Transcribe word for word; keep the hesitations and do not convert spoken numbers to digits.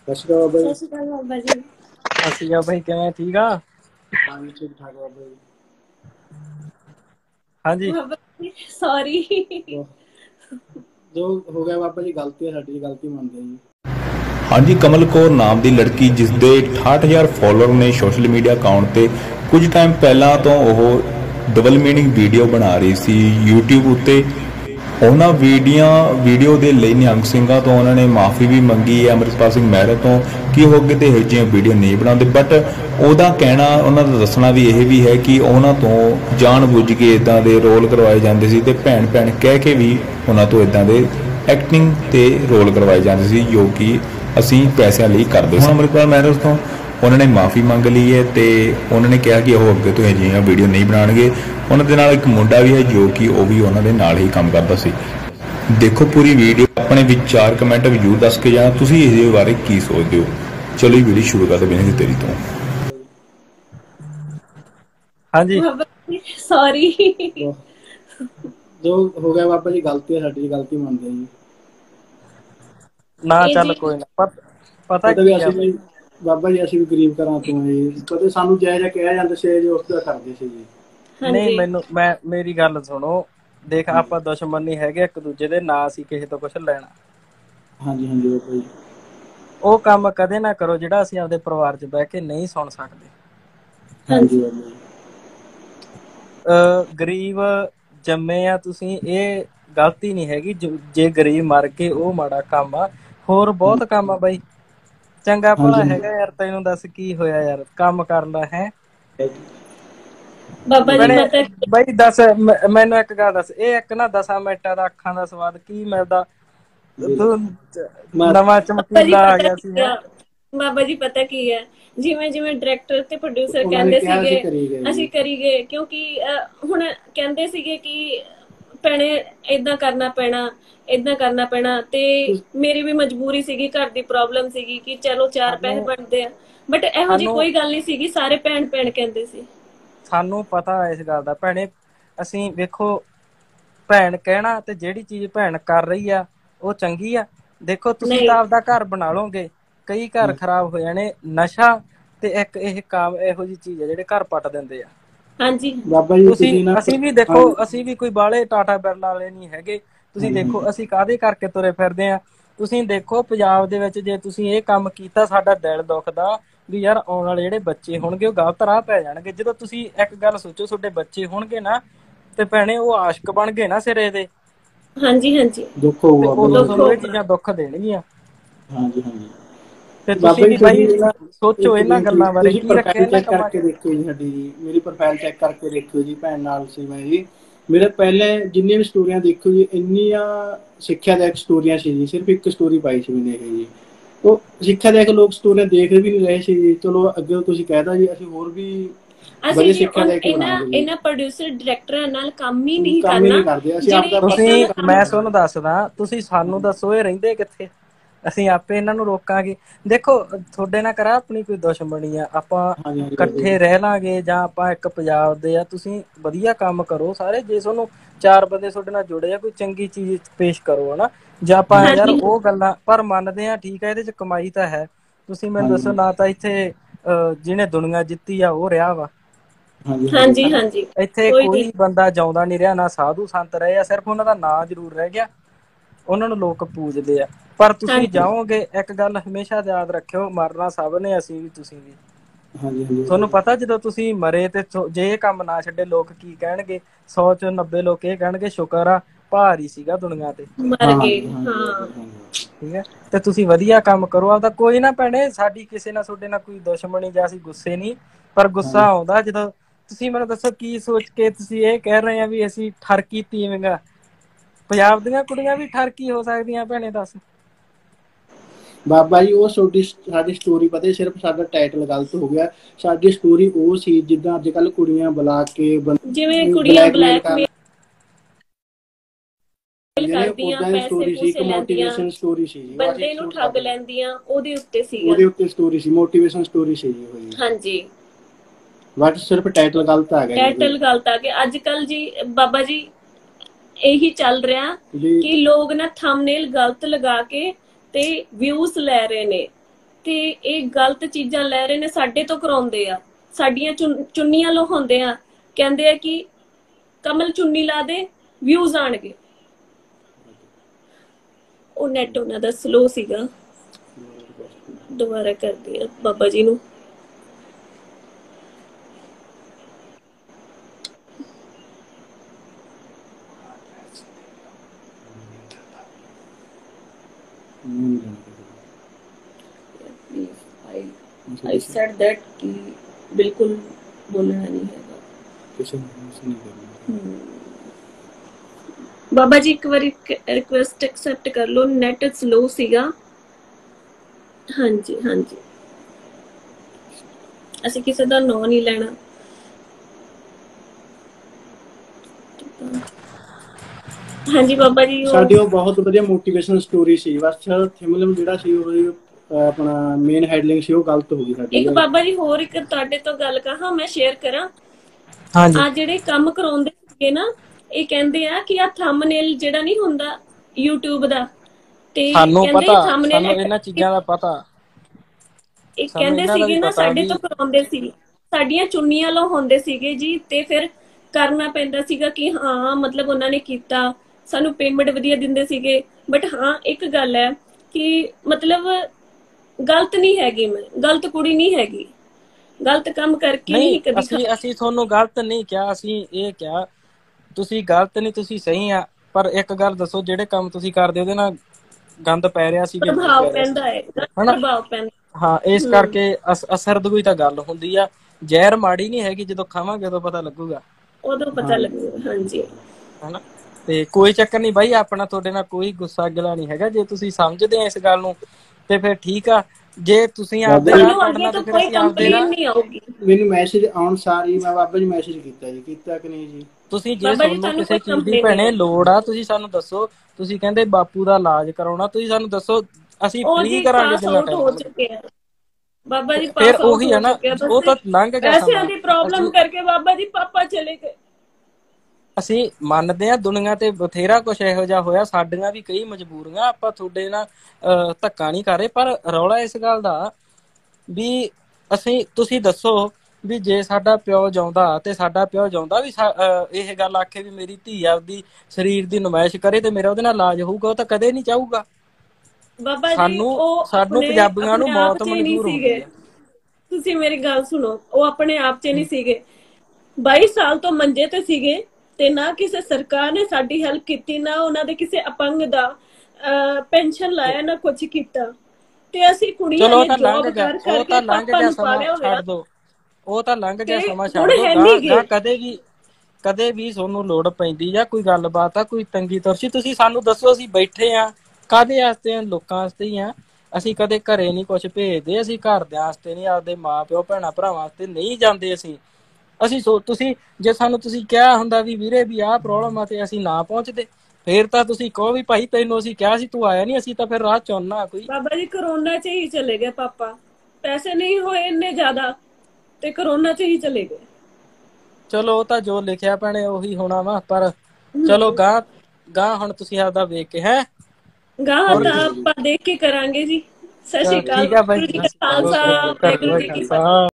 ਸਤਿ ਸ਼੍ਰੀ ਅਕਾਲ ਬਾਬਾ ਸਤਿ ਜੀ। ਸ਼੍ਰੀ ਅਕਾਲ ਬਾਬਾ ਜੀ। ਸਤਿ ਸ਼੍ਰੀ ਅਕਾਲ ਭਾਈ, ਕਿਵੇਂ ਠੀਕ ਆ? ਹਾਂਜੀ ਠੀਕ ਠਾਕ ਬਾਬਾ ਜੀ। ਹਾਂਜੀ ਬਾਬਾ ਜੀ ਸੌਰੀ। ਜੋ ਹੋ ਗਿਆ ਬਾਬਾ ਜੀ, ਗਲਤੀ ਹੈ ਸਾਡੀ, ਗਲਤੀ ਮੰਨਦੇ ਜੀ। ਹਾਂਜੀ, ਕਮਲ ਕੌਰ ਨਾਮ ਦੀ ਲੜਕੀ ਜਿਸ ਦੇ ਅਠਾਹਠ ਹਜ਼ਾਰ ਫਾਲੋਅਰ ਨੇ ਸੋਸ਼ਲ ਮੀਡੀਆ ਅਕਾਊਂਟ ਤੇ ਕੁਝ ਟਾਈਮ ਪਹਿਲਾਂ ਤੋਂ ਉਹ ਡਬਲ ਮੀਨਿੰਗ ਵੀਡੀਓ ਬਣਾ ਰਹੀ ਸੀ YouTube ਉੱਤੇ। ਉਹਨਾਂ ਵੀਡੀਓ ਵੀਡੀਓ ਦੇ ਲਈ ਨਿਹੰਗ ਸਿੰਘਾਂ ਤੋਂ ਉਹਨਾਂ ਨੇ ਮਾਫੀ ਵੀ ਮੰਗੀ ਹੈ, ਅੰਮ੍ਰਿਤਪਾਲ ਸਿੰਘ ਮਹਿਰਾ ਤੋਂ, ਕਿ ਉਹ ਅੱਗੇ ਤੇ ਇਹੋ ਜਿਹੀਆਂ ਵੀਡੀਓ ਨਹੀਂ ਬਣਾਉਂਦੇ। ਬਟ ਉਹਦਾ ਕਹਿਣਾ, ਉਹਨਾਂ ਦਾ ਦੱਸਣਾ ਵੀ ਇਹ ਵੀ ਹੈ ਕਿ ਉਹਨਾਂ ਤੋਂ ਜਾਣ ਬੁੱਝ ਕੇ ਇੱਦਾਂ ਦੇ ਰੋਲ ਕਰਵਾਏ ਜਾਂਦੇ ਸੀ ਤੇ ਭੈਣ ਭੈਣ ਕਹਿ ਕੇ ਵੀ ਉਹਨਾਂ ਤੋਂ ਇੱਦਾਂ ਦੇ ਐਕਟਿੰਗ ਤੇ ਰੋਲ ਕਰਵਾਏ ਜਾਂਦੇ ਸੀ ਜੋ ਕਿ ਅਸੀਂ ਪੈਸਿਆਂ ਲਈ ਕਰਦੇ ਸੀ। ਅੰਮ੍ਰਿਤਪਾਲ ਮਹਿਰਾ ਤੋਂ ਉਹਨਾਂ ਨੇ ਮਾਫੀ ਮੰਗ ਲਈ ਹੈ ਤੇ ਉਹਨਾਂ ਨੇ ਕਿਹਾ ਕਿ ਉਹ ਅੱਗੇ ਤੋਂ ਅਜਿਹੀਆਂ ਵੀਡੀਓ ਨਹੀਂ ਬਣਾਉਣਗੇ। ਉਹਨਾਂ ਦੇ ਨਾਲ ਇੱਕ ਮੁੰਡਾ ਵੀ ਹੈ ਜੋ ਕਿ ਉਹ ਵੀ ਉਹਨਾਂ ਦੇ ਨਾਲ ਹੀ ਕੰਮ ਕਰਦਾ ਸੀ। ਦੇਖੋ ਪੂਰੀ ਵੀਡੀਓ, ਆਪਣੇ ਵਿਚਾਰ ਕਮੈਂਟ ਜ਼ਰੂਰ ਦੱਸ ਕੇ ਜਾਣਾ ਤੁਸੀਂ ਇਸ ਦੇ ਬਾਰੇ ਕੀ ਸੋਚਦੇ ਹੋ। ਚਲੋ ਇਹ ਵੀਡੀਓ ਸ਼ੁਰੂ ਕਰਦੇ ਬਿਨਾਂ ਤੇਰੀ ਤੋਂ। ਹਾਂਜੀ ਬਾਬਾ ਜੀ ਸੌਰੀ। ਜੋ ਹੋ ਗਿਆ ਬਾਬਾ ਜੀ, ਗਲਤੀ ਹੈ ਸਾਡੀ, ਗਲਤੀ ਮੰਨਦੇ ਜੀ। ਨਾ ਇਹ ਚੱਲ ਜੀ ਕੋਈ ਨਾ, ਪਤ- ਪਤਾ ਪਤਾ ਵੀ ਕੀ ਆ ਅਸੀਂ ਬਈ। ਵੀ ਬਾਬਾ ਜੀ, ਅਸੀਂ ਵੀ ਗਰੀਬ ਘਰਾਂ ਤੋਂ ਆ ਜੀ। ਕਦੇ ਸਾਨੂੰ ਜਿਹੋ ਜਿਹਾ ਕਿਹਾ ਜਾਂਦਾ ਸੀ ਜੀ ਉਸ ਤਰ੍ਹਾਂ ਕਰਦੇ ਸੀ ਜੀ। ਨਹੀਂ, ਹਾਂਜੀ ਮੈਨੂੰ ਮੈਂ ਮੇਰੀ ਗੱਲ ਸੁਣੋ। ਦੇਖ, ਹਾਂਜੀ ਆਪਾਂ ਦੁਸ਼ਮਣ ਨਹੀਂ ਹੈਗੇ ਇੱਕ ਦੂਜੇ ਦੇ, ਨਾ ਅਸੀਂ ਕਿਸੇ ਤੋਂ ਕੁਛ ਲੈਣਾ। ਹਾਂਜੀ ਹਾਂਜੀ ਬਾਬਾ ਜੀ। ਉਹ ਕੰਮ ਕਦੇ ਨਾ ਕਰੋ ਜਿਹੜਾ ਅਸੀਂ ਆਪਦੇ ਪਰਿਵਾਰ 'ਚ ਬਹਿ ਕੇ ਨਹੀਂ ਸੁਣ ਸਕਦੇ। ਹਾਂਜੀ ਹਾਂਜੀ ਬਾਬਾ ਜੀ। ਅਹ ਗਰੀਬ ਜੰਮੇ ਆ ਤੁਸੀਂ, ਇਹ ਗਲਤੀ ਨਹੀਂ ਹੈਗੀ। ਜੇ ਗਰੀਬ ਮਰ ਕੇ ਉਹ ਮਾੜਾ ਕੰਮ ਆ, ਹੋਰ ਬਹੁਤ ਕੰਮ ਆ ਬਾਈ। ਚੰਗਾ ਭਲਾ ਹਾਂਜੀ ਹੈਗਾ ਯਾਰ, ਤੈਨੂੰ ਦੱਸ ਕੀ ਹੋਇਆ ਯਾਰ, ਕੰਮ ਕਰ ਲੈ ਹੈ। ਬਾਬਾ ਜੀ ਭੈਣੇ ਪਤਾ ਬਾਈ ਦੱਸ, ਮੈਨੂੰ ਇੱਕ ਗੱਲ ਦੱਸ, ਇਹ ਇੱਕ ਨਾ ਦਸਾਂ ਮਿੰਟਾਂ ਦਾ ਅੱਖਾਂ ਦਾ ਸਵਾਦ ਕੀ ਮਿਲਦਾ? ਤੂੰ ਮੈਂ ਨਵਾਂ ਬਾਬਾ ਜੀ ਚਮਕੀਲਾ ਆ ਪਤਾ ਗਿਆ ਸੀ ਕੀ ਹੈ। ਆ ਬਾਬਾ ਜੀ ਪਤਾ ਕੀ ਹੈ, ਜਿਵੇਂ ਜਿਵੇਂ ਡਾਇਰੈਕਟਰ ਤੇ ਪ੍ਰੋਡਿਊਸਰ ਉਹਨਾਂ ਨੇ ਕਹਿੰਦੇ ਕਿਹਾ ਸੀਗੇ ਅਸੀਂ ਕਰੀ ਗਏ ਅਸੀਂ ਜੀ। ਕਰੀ ਗਏ, ਕਿਉਂਕਿ ਹੁਣ ਕਹਿੰਦੇ ਸੀਗੇ ਕਿ ਭੈਣੇ ਏਦਾਂ ਕਰਨਾ ਪੈਣਾ, ਏਦਾਂ ਕਰਨਾ ਪੈਣਾ, ਤੇ ਮੇਰੀ ਵੀ ਮਜਬੂਰੀ ਸੀਗੀ, ਘਰ ਦੀ ਪ੍ਰੋਬਲਮ ਸੀਗੀ ਕਿ ਚਲੋ ਚਾਰ ਪੈਸੇ ਸਾਨੂੰ ਬਣਦੇ ਆ। ਬਟ ਇਹੋ ਜਿਹੀ ਸਾਨੂੰ ਕੋਈ ਗੱਲ ਨਹੀਂ ਸੀਗੀ, ਸਾਰੇ ਭੈਣ ਭੈਣ ਕਹਿੰਦੇ ਸੀ। ਸਾਨੂੰ ਪਤਾ ਇਸ ਗੱਲ ਦਾ ਭੈਣੇ। ਅਸੀਂ ਵੇਖੋ, ਭੈਣ ਕਹਿਣਾ ਤੇ ਜਿਹੜੀ ਚੀਜ਼ ਭੈਣ ਕਰ ਰਹੀ ਆ ਉਹ ਚੰਗੀ ਆ। ਦੇਖੋ ਤੁਸੀਂ ਤਾਂ ਨਹੀਂ ਆਪਦਾ ਘਰ ਬਣਾ ਲਓਗੇ, ਕਈ ਘਰ ਖਰਾਬ ਹੋ ਜਾਣੇ। ਨਸ਼ਾ ਤੇ ਇੱਕ ਇਹ ਕੰਮ ਇਹੋ ਜਿਹੀ ਚੀਜ਼ ਆ ਜਿਹੜੇ ਘਰ ਪੱਟ ਦਿੰਦੇ ਆ। ਹਾਂਜੀ ਬਾਬਾ ਜੀ ਤੁਸੀਂ ਤੁਸੀਂ ਨਾ ਅਸੀਂ ਵੀ ਦੇਖੋ, ਹਾਂਜੀ ਅਸੀਂ ਵੀ ਕੋਈ ਬਾਹਲੇ ਟਾਟਾ ਬਿਰਲਾ ਵਾਲੇ ਨਹੀਂ ਹੈਗੇ। ਤੁਸੀਂ ਹਾਂਜੀ ਦੇਖੋ ਹਾਂਜੀ ਅਸੀਂ ਕਾਹਦੇ ਕਰਕੇ ਤੁਰੇ ਫਿਰਦੇ ਆ। ਤੁਸੀਂ ਦੇਖੋ ਪੰਜਾਬ ਦੇ ਵਿੱਚ ਜੇ ਤੁਸੀਂ ਇਹ ਕੰਮ ਕੀਤਾ, ਸਾਡਾ ਦਿਲ ਦੁਖਦਾ ਵੀ ਯਾਰ ਆਉਣ ਵਾਲੇ ਜਿਹੜੇ ਬੱਚੇ ਹੋਣਗੇ ਉਹ ਗਲਤ ਰਾਹ ਪੈ ਜਾਣਗੇ। ਜਦੋਂ ਤੁਸੀਂ ਇੱਕ ਗੱਲ ਸੋਚੋ, ਤੁਹਾਡੇ ਬੱਚੇ ਹੋਣਗੇ ਨਾ ਤੇ ਭੈਣੇ ਉਹ ਆਸ਼ਕ ਬਣ ਗਏ ਨਾ ਸਿਰੇ ਦੇ, ਹਾਂਜੀ ਹਾਂਜੀ ਦੁੱਖ ਤੇ ਹੋਊਗਾ ਬਾਬਾ ਉਦੋਂ ਜੀ। ਤੁਹਾਨੂੰ ਇਹ ਦੁੱਖ ਚੀਜ਼ਾਂ ਦੁੱਖ ਦੇਣਗੀਆਂ। ਹਾਂਜੀ ਹਾਂਜੀ ਤੇ ਬਾਬਾ ਤੁਸੀਂ ਜੀ, ਵੀ ਬਾਈ ਤੁਸੀਂ ਨਾ ਸੋਚੋ ਇੱਕ ਇਹਨਾਂ ਬੇਨਤੀ, ਗੱਲਾਂ ਬਾਰੇ, ਤੁਸੀਂ ਕੀ ਰੱਖਿਆ ਪ੍ਰੋਫਾਈਲ ਇਹਨਾਂ ਚੈੱਕ ਕੰਮਾਂ 'ਚ। ਕਰਕੇ ਦੇਖਿਓ ਜੀ ਸਾਡੀ ਜੀ। ਮੇਰੀ ਪ੍ਰੋਫਾਈਲ ਚੈੱਕ ਕਰਕੇ ਦੇਖਿਓ ਜੀ, ਭੈਣ ਨਾਲ ਸੀ ਮੈਂ ਜੀ। ਮੇਰੇ ਪਹਿਲੇ ਜਿੰਨੀਆਂ ਵੀ ਸਟੋਰੀਆਂ ਦੇਖਿਓ ਜੀ, ਇੰਨੀਆਂ ਸਿੱਖਿਆਦਾਇਕ ਸਟੋਰੀਆਂ ਸੀ ਜੀ। ਸਿਰਫ ਇੱਕ ਸਟੋਰੀ ਪਾਈ ਸੀ ਮੈंने ਇਹ ਜੀ, ਉਹ ਸਿੱਖਿਆਦਾਇਕ ਲੋਕ ਸਟੋਰੀਆਂ ਦੇਖ ਵੀ ਨਹੀਂ ਰਹੇ ਸੀ ਜੀ। ਚਲੋ ਅੱਗੇ ਤੁਸੀਂ ਕਹਿਤਾ ਜੀ, ਅਸੀਂ ਹੋਰ ਵੀ ਅਸੀਂ ਵਧੀਆ ਜੀ ਸਿੱਖਿਆ ਉਨ ਦੇ ਕੇ ਇਹਨਾਂ ਬਣਾਵਾਂਗੇ ਜੀ। ਇਹਨਾਂ ਪ੍ਰੋਡਿਊਸਰ ਡਾਇਰੈਕਟਰਾਂ ਨਾਲ ਕੰਮ ਹੀ ਨਹੀਂ ਕੰਮ ਹੀ ਨਹੀਂ ਕਰਨਾ ਕਰਦੇ ਅਸੀਂ, ਜਿਹੜੇ ਆਪਦਾ ਤੁਸੀਂ, ਇਹਨਾਂ ਪਰਸਨਲ ਕੰਮ ਮੈਂ ਕਰਨਾ। ਤੁਹਾਨੂੰ ਦੱਸਦਾ, ਤੁਸੀਂ ਸਾਨੂੰ ਦੱਸੋ ਇਹ ਰਹਿੰਦੇ ਕਿੱਥੇ? ਅਸੀਂ ਆਪੇ ਇਹਨਾਂ ਨੂੰ ਰੋਕਾਂਗੇ। ਦੇਖੋ ਤੁਹਾਡੇ ਨਾਲ ਕਰਾ ਆਪਣੀ ਕੋਈ ਦੁਸ਼ਮਣੀ ਆ, ਆਪਾਂ ਹਾਂਜੀ ਹਾਂਜੀ ਬਾਬਾ ਜੀ। ਇਕੱਠੇ ਰਹਿ ਲਾਂਗੇ ਜਾਂ ਆਪਾਂ ਇੱਕ ਪੰਜਾਬ ਦੇ ਆ। ਤੁਸੀਂ ਵਧੀਆ ਕੰਮ ਕਰੋ ਸਾਰੇ, ਜੇ ਤੁਹਾਨੂੰ ਚਾਰ ਬੰਦੇ ਤੁਹਾਡੇ ਨਾਲ ਜੁੜੇ ਆ, ਕੋਈ ਚੰਗੀ ਚੀਜ਼ ਪੇਸ਼ ਕਰੋ ਹਨਾ। ਜਾਂ ਆਪਾਂ ਯਾਰ ਹਾਂਜੀ ਉਹ ਗੱਲਾਂ ਪਰ ਮੰਨਦੇ ਆ, ਠੀਕ ਆ, ਇਹਦੇ ਚ ਕਮਾਈ ਤਾਂ ਹੈ। ਤੁਸੀਂ ਮੈਨੂੰ ਹਾਂਜੀ ਦੱਸੋ, ਨਾ ਤਾਂ ਇੱਥੇ ਅਹ ਜਿਹਨੇ ਦੁਨੀਆ ਜਿੱਤੀ ਆ ਉਹ ਰਿਹਾ ਵਾ ਹਾਂਜੀ ਹਾਂਜੀ ਹਾਂਜੀ ਹਨਾ। ਹਾਂਜੀ ਇੱਥੇ ਕੋਈ ਨਹੀਂ ਕੋਈ ਬੰਦਾ ਜਿਉਂਦਾ ਨਹੀਂ ਰਿਹਾ, ਨਾ ਸਾਧੂ ਸੰਤ ਰਹੇ ਆ, ਸਿਰਫ ਉਹਨਾਂ ਦਾ ਨਾਂ ਜ਼ਰੂਰ ਰਹਿ ਗਿਆ। ਉਹਨਾਂ ਨੂੰ ਲੋਕ ਪੂਜਦੇ ਆ। ਪਰ ਤੁਸੀਂ ਹਾਂਜੀ ਜਾਓਗੇ, ਇੱਕ ਗੱਲ ਹਮੇਸ਼ਾ ਯਾਦ ਰੱਖਿਓ, ਮਰਨਾ ਸਭ ਨੇ, ਅਸੀਂ ਵੀ ਤੁਸੀਂ ਵੀ। ਹਾਂਜੀ ਹਾਂਜੀ ਬਾਬਾ ਤੁਹਾਨੂੰ ਜੀ। ਪਤਾ ਜਦੋਂ ਤੁਸੀਂ ਮਰੇ ਤੇ ਜੇ ਇਹ ਕੰਮ ਨਾ ਛੱਡੇ, ਲੋਕ ਕੀ ਕਹਿਣਗੇ? ਸੌ ਚੋਂ ਨੱਬੇ ਲੋਕ ਇਹ ਕਹਿਣਗੇ ਸ਼ੁਕਰ ਆ ਭਾਰ ਹੀ ਸੀਗਾ ਦੁਨੀਆ ਤੇ। ਮਰ ਹਾਂ ਗਏ ਹਾਂਜੀ ਹਾਂਜੀ ਬਾਬਾ ਹਾਂ। ਜੀ, ਹਾਂਜੀ। ਠੀਕ ਹੈ, ਤੇ ਤੁਸੀਂ ਵਧੀਆ ਕੰਮ ਕਰੋ ਆਪਦਾ। ਕੋਈ ਨਾ ਭੈਣੇ, ਸਾਡੀ ਕਿਸੇ ਨਾਲ ਤੁਹਾਡੇ ਨਾਲ ਕੋਈ ਦੁਸ਼ਮਣੀ ਜਾਂ ਅਸੀਂ ਗੁੱਸੇ ਨਹੀਂ, ਪਰ ਗੁੱਸਾ ਹਾਂਜੀ ਆਉਂਦਾ ਜਦੋਂ ਤੁਸੀਂ ਮੈਨੂੰ ਦੱਸੋ ਕੀ ਸੋਚ ਕੇ ਤੁਸੀਂ ਇਹ ਕਹਿ ਰਹੇ ਆ ਵੀ ਅਸੀਂ ਠਰਕੀ ਤੀਵੀਆਂ। ਪੰਜਾਬ ਦੀਆਂ ਕੁੜੀਆਂ ਵੀ ਠਰਕੀ ਹੋ ਸਕਦੀਆਂ ਭੈਣੇ, ਦੱਸ। ਬਾਬਾ ਜੀ ਉਹ ਤੁਹਾਡੀ ਸਾਡੀ ਸਟੋਰੀ ਪਤਾ, ਸਿਰਫ ਸਾਡਾ ਟਾਈਟਲ ਗਲਤ ਹੋ ਗਿਆ। ਸਾਡੀ ਸਟੋਰੀ ਉਹ ਸੀ ਜਿੱਦਾਂ ਅੱਜ ਕੱਲ੍ਹ ਕੁੜੀਆਂ ਬੁਲਾ ਕੇ ਜਿਵੇਂ ਕੁੜੀਆਂ ਬਲੈਕਮੇਲ ਬਲੈਕਮੇਲ ਕਰਨ ਨੇ, ਕਰਦੀਆਂ, ਉਦਾਂ ਦੀ ਪੈਸੇ ਸਟੋਰੀ ਸੀ। ਇੱਕ ਪੂਸੇ ਲੈਂਦੀਆਂ, ਮੋਟੀਵੇਸ਼ਨ ਸਟੋਰੀ ਸੀ ਜੀ, ਉਹ ਅਸੀਂ ਬੰਦੇ ਨੂੰ ਸ਼ੂਟ ਠੱਗ ਕਰਦੇ। ਲੈਂਦੀਆਂ, ਉਹਦੇ ਉੱਤੇ ਸੀਗਾ। ਉਹਦੇ ਉੱਤੇ ਸਟੋਰੀ ਸੀ, ਮੋਟੀਵੇਸ਼ਨ ਸਟੋਰੀ ਸੀ ਜੀ ਉਹ। ਹਾਂਜੀ ਬਟ ਸਿਰਫ ਟਾਈਟਲ ਗਲਤ ਆ ਗਿਆ ਜੀ ਕੋਈ। ਟਾਈਟਲ ਗਲਤ ਆ ਗਿਆ। ਅੱਜ ਕੱਲ ਜੀ ਬਾਬਾ ਜੀ ਇਹੀ ਚੱਲ ਰਿਹਾ ਜੀ ਕਿ ਲੋਕ ਨਾ ਥੰਬਨੇਲ ਗਲਤ ਲਗਾ ਕੇ ਤੇ ਵਿਊਜ਼ ਲੈ ਰਹੇ ਨੇ। ਤੇ ਇਹ ਗਲਤ ਚੀਜ਼ਾਂ ਲੈ ਰਹੇ ਨੇ, ਸਾਡੇ ਤੋਂ ਕਰਾਉਂਦੇ ਆ, ਸਾਡੀਆਂ ਚੁੰਨੀਆਂ ਲਹਾਉਂਦੇ ਆ, ਕਹਿੰਦੇ ਆ ਕਿ ਕਮਲ ਚੁੰਨੀ ਲਾ ਦੇ ਵਿਊਜ਼ ਆਣਗੇ। ਉਹ ਨੈਟ ਉਹਨਾਂ ਦਾ ਸਲੋ ਸੀਗਾ, ਦੁਬਾਰਾ ਕਰਦੇ ਆ ਬਾਬਾ ਜੀ ਨੂੰ। I said that कि बिल्कुल बोलना नहीं है। बाबा जी एक बार रिक्वेस्ट एक्सेप्ट कर लो, नेट स्लो सीगा। हाँ जी हाँ जी, ਅਸੀਂ ਕਿਸੇ ਦਾ ਨਾਂ ਨਹੀਂ ਲੈਣਾ। ਹਾਂਜੀ ਬਾਬਾ ਜੀ, ਸਾਡੀ ਉਹ ਬਹੁਤ ਵਧੀਆ ਮੋਟੀਵੇਸ਼ਨਲ ਸਟੋਰੀ ਸੀ, ਬਸ ਥਿਮਲਮ ਜਿਹੜਾ ਸੀ ਉਹ ਆਪਣਾ ਮੇਨ ਹੈਡਲਾਈਨ ਸੀ ਉਹ ਗਲਤ ਹੋ ਗਈ ਸਾਡੀ। ਇੱਕ ਬਾਬਾ ਜੀ ਹੋਰ ਇੱਕ ਤੁਹਾਡੇ ਤੋਂ ਗੱਲ ਕਹਾਂ, ਮੈਂ ਸ਼ੇਅਰ ਕਰਾਂ। ਹਾਂਜੀ, ਆ ਜਿਹੜੇ ਕੰਮ ਕਰਾਉਂਦੇ ਸੀਗੇ ਨਾ, ਇਹ ਕਹਿੰਦੇ ਆ ਕਿ ਆ ਥੰਬਨੇਲ ਜਿਹੜਾ ਨਹੀਂ ਹੁੰਦਾ YouTube ਦਾ, ਤੇ ਸਾਨੂੰ ਕਹਿੰਦੇ ਪਤਾ, ਥੰਬਨੇਲ ਸਾਨੂੰ ਇਹਨਾਂ ਚੀਜ਼ਾਂ ਦਾ ਪਤਾ। ਇਹ ਕਹਿੰਦੇ ਸੀਗੇ ਨਾ ਸਾਡੇ ਤੋਂ ਕਰਾਉਂਦੇ ਸੀ, ਸਾਡੀਆਂ ਚੁੰਨੀਆਂ ਲਹਾਉਂਦੇ ਸੀਗੇ ਜੀ, ਤੇ ਫਿਰ ਕਰਨਾ ਪੈਂਦਾ ਸੀਗਾ ਕਿ ਹਾਂ ਮਤਲਬ ਉਹਨਾਂ ਨੇ ਕੀਤਾ, ਸਾਨੂੰ ਪੇਮੈਂਟ ਵਧੀਆ ਦਿੰਦੇ ਸੀਗੇ। ਬਟ ਹਾਂ ਇੱਕ ਗੱਲ ਹੈ ਕਿ ਮਤਲਬ ਗਲਤ ਨਹੀਂ ਹੈਗੀ, ਮੈਂ ਗਲਤ ਕੁੜੀ ਨਹੀਂ ਹੈਗੀ, ਗਲਤ ਕੰਮ ਕਰਕੇ ਨਹੀਂ ਕਦੀ। ਅਸੀਂ ਅਸੀਂ ਤੁਹਾਨੂੰ ਗਲਤ ਨਹੀਂ ਕਿਹਾ, ਅਸੀਂ ਇਹ ਕਿਹਾ ਤੁਸੀਂ ਗਲਤ ਨਹੀਂ, ਤੁਸੀਂ ਸਹੀ ਆ। ਪਰ ਇੱਕ ਗੱਲ ਦੱਸੋ, ਜਿਹੜੇ ਕੰਮ ਤੁਸੀਂ ਕਰਦੇ ਉਹਦੇ ਨਾਲ ਗੰਦ ਪੈ ਰਿਹਾ ਸੀ, ਪ੍ਰਭਾਵ ਪੈਂਦਾ ਹੈ, ਪ੍ਰਭਾਵ ਪੈਂਦਾ। ਹਾਂ, ਇਸ ਕਰਕੇ ਅਸਰ ਦੀ ਤਾਂ ਗੱਲ ਹੁੰਦੀ ਆ। ਜ਼ਹਿਰ ਮਾੜੀ ਨਹੀਂ ਹੈਗੀ, ਜਦੋਂ ਖਾਵਾਂਗੇ ਉਦੋਂ ਪਤਾ ਲੱਗੂਗਾ, ਉਦੋਂ ਪਤਾ ਲੱਗੂਗਾ। ਹਾਂਜੀ ਹਨਾ। ਤੇ ਕੋਈ ਚੱਕਰ ਨਹੀਂ ਬਾਈ, ਆਪਣਾ ਤੁਹਾਡੇ ਨਾਲ ਕੋਈ ਗੁੱਸਾ ਗਿਲਾ ਨਹੀਂ ਹੈਗਾ। ਜੇ ਤੁਸੀਂ ਸਮਝਦੇ ਆ ਇਸ ਗੱਲ ਨੂੰ ਤੇ ਫਿਰ ਠੀਕ ਆ, ਜੇ ਤੁਸੀਂ ਆਪਦੇ ਨਾਲ ਪੜਨਾ ਤੇ ਫਿਰ ਅਸੀਂ ਆਪਦੇ ਨਾਲ ਨਹੀਂ ਆਉਗੀ। ਮੈਨੂੰ ਮੈਸੇਜ ਆਉਣ ਸਾਰ ਹੀ ਮੈਂ ਬਾਬਾ ਜੀ ਮੈਸੇਜ ਕੀਤਾ ਜੀ, ਕੀਤਾ ਕਿ ਨਹੀਂ ਜੀ? ਤੁਸੀਂ ਜੇ ਤੁਹਾਨੂੰ ਕਿਸੇ ਚੀਜ਼ ਦੀ ਭੈਣੇ ਲੋੜ ਆ, ਤੁਸੀਂ ਸਾਨੂੰ ਦੱਸੋ। ਤੁਸੀਂ ਕਹਿੰਦੇ ਬਾਪੂ ਦਾ ਇਲਾਜ ਕਰਾਉਣਾ, ਤੁਸੀਂ ਸਾਨੂੰ ਦੱਸੋ, ਅਸੀਂ ਫ੍ਰੀ ਕਰਾਂਗੇ ਜਿੰਨਾ ਟਾਈਮ ਹੋ ਚੁੱਕਿਆ। ਬਾਬਾ ਜੀ ਫਿਰ ਉਹੀ ਹੈ ਨਾ, ਉਹ ਤਾਂ ਲੰਘ ਗਿਆ ਸਮਾਂ। ਪੈਸਿਆਂ ਦੀ ਪ੍ਰੋਬਲਮ ਕਰਕੇ ਬਾਬਾ ਜੀ ਪਾਪਾ ਚਲੇ ਗਏ। ਅਸੀਂ ਮੰਨਦੇ ਹਾਂ ਦੁਨੀਆ ਤੇ ਬਥੇਰਾ ਕੁਛ ਇਹੋ ਜਿਹਾ ਹੋਇਆ, ਸਾਡੀਆਂ ਵੀ ਕਈ ਮਜਬੂਰੀਆਂ, ਆਪਾਂ ਤੁਹਾਡੇ ਨਾਲ ਅਹ ਧੱਕਾ ਨਹੀਂ ਕਰ ਰਹੇ। ਪਰ ਰੌਲਾ ਇਸ ਗੱਲ ਦਾ ਵੀ ਅਸੀਂ, ਤੁਸੀਂ ਦੱਸੋ ਵੀ ਜੇ ਸਾਡਾ ਪਿਓ ਜਿਉਂਦਾ ਤੇ ਸਾਡਾ ਪਿਓ ਜਿਉਂਦਾ ਵੀ ਇਹ ਗੱਲ ਆਖੇ ਵੀ ਮੇਰੀ ਧੀ ਆਪਦੀ ਸਰੀਰ ਦੀ ਨੁਮਾਇਸ਼ ਕਰੇ ਤੇ ਮੇਰਾ ਉਹਦੇ ਨਾਲ ਇਲਾਜ ਹੋਊਗਾ, ਉਹ ਤਾਂ ਕਦੇ ਨਹੀਂ ਚਾਹੂਗਾ। ਸਾਨੂੰ ਸਾਨੂੰ ਪੰਜਾਬੀਆਂ ਨੂੰ ਮੌਤ ਮਨਜ਼ੂਰ ਹੁੰਦੀ ਹੈ। ਤੁਸੀਂ ਮੇਰੀ ਗੱਲ ਸੁਣੋ, ਉਹ ਆਪਣੇ ਆਪ ਚ ਨਹੀਂ ਸੀਗੇ, ਬਾਈ ਸਾਲ ਤੋਂ ਮੰਜੇ ਤੇ ਸੀਗੇ, ਤੇ ਨਾ ਕਿਸੇ ਸਰਕਾਰ ਨੇ ਸਾਡੀ ਹੈਲਪ ਕੀਤੀ, ਨਾ ਉਹਨਾਂ ਦੇ ਕਿਸੇ ਅਪੰਗ ਦਾ ਪੈਨਸ਼ਨ ਲਾਇਆ, ਨਾ ਕੁਝ ਕੀਤਾ। ਤੇ ਅਸੀਂ ਕੁੜੀਆਂ ਨੇ ਜੌਬ ਕਰ ਕਰਕੇ ਪਾਪਾ ਨੂੰ ਪਾਲਿਆ ਹੋਇਆ। ਛੱਡ ਦੋ, ਉਹ ਤਾਂ ਲੰਘ ਗਿਆ ਸਮਾਂ, ਛੱਡ ਦੋ। ਕਦੇ ਵੀ ਕਦੇ ਵੀ ਤੁਹਾਨੂੰ ਲੋੜ ਪੈਂਦੀ ਜਾਂ ਕੋਈ ਗੱਲਬਾਤ ਆ, ਕੋਈ ਤੰਗੀ ਤਰਸ਼ੀ, ਤੁਸੀਂ ਸਾਨੂੰ ਦੱਸੋ। ਅਸੀਂ ਬੈਠੇ ਆ ਕਾਹਦੇ ਵਾਸਤੇ? ਲੋਕਾਂ ਵਾਸਤੇ ਹੀ ਆ। ਅਸੀਂ ਕਦੇ ਘਰੇ ਨਹੀਂ ਕੁਛ ਭੇਜਦੇ, ਅਸੀਂ ਘਰਦਿਆਂ ਵਾਸਤੇ ਨਹੀਂ, ਆਪਦੇ ਮਾਂ ਪਿਓ ਭੈਣਾਂ ਭਰਾਵਾਂ ਵਾਸਤੇ ਨਹੀਂ ਜਾਂਦੇ। ਅਸੀਂ ਅਸੀਂ ਸੋ ਤੁਸੀਂ ਜੇ ਸਾਨੂੰ ਤੁਸੀਂ ਕਿਹਾ ਹੁੰਦਾ ਵੀ ਵੀਰੇ ਵੀ ਆਹ ਪ੍ਰੋਬਲਮ ਆ ਤੇ ਅਸੀਂ ਨਾ ਪਹੁੰਚਦੇ, ਫੇਰ ਤਾਂ ਤੁਸੀਂ ਕਹੋ ਵੀ ਭਾਈ ਤੈਨੂੰ ਅਸੀਂ ਕਿਹਾ ਸੀ ਤੂੰ ਆਇਆ ਨਹੀਂ, ਅਸੀਂ ਤਾਂ ਫਿਰ ਰਾਹ ਚੁਣਨਾ ਕੋਈ। ਬਾਬਾ ਜੀ ਕਰੋਨਾ ਚ ਹੀ ਚਲੇ ਗਏ ਪਾਪਾ, ਪੈਸੇ ਨਹੀਂ ਹੋਏ ਇੰਨੇ ਜ਼ਿਆਦਾ ਤੇ ਕਰੋਨਾ ਚ ਹੀ ਚਲੇ ਗਏ। ਚਲੋ ਉਹ ਤਾਂ ਜੋ ਲਿਖਿਆ ਭੈਣੇ ਉਹੀ ਹੋਣਾ ਵਾ, ਪਰ ਚਲੋ ਗਾਂ ਗਾਂ ਹੁਣ ਤੁਸੀਂ ਆਪਦਾ ਵੇਖ ਕੇ ਹੈ ਗਾਂ ਤਾਂ ਆਪਾਂ ਦੇਖ ਕੇ ਕਰਾਂਗੇ ਜੀ। ਸਤਿ ਸ਼੍ਰੀ ਅਕਾਲ। ਠੀਕ ਆ ਬਾਈ, ਖਾਲਸਾ।